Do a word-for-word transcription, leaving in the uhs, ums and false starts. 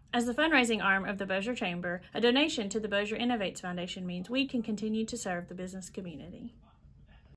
As the fundraising arm of the Bossier Chamber, a donation to the Bossier Innovates Foundation means we can continue to serve the business community.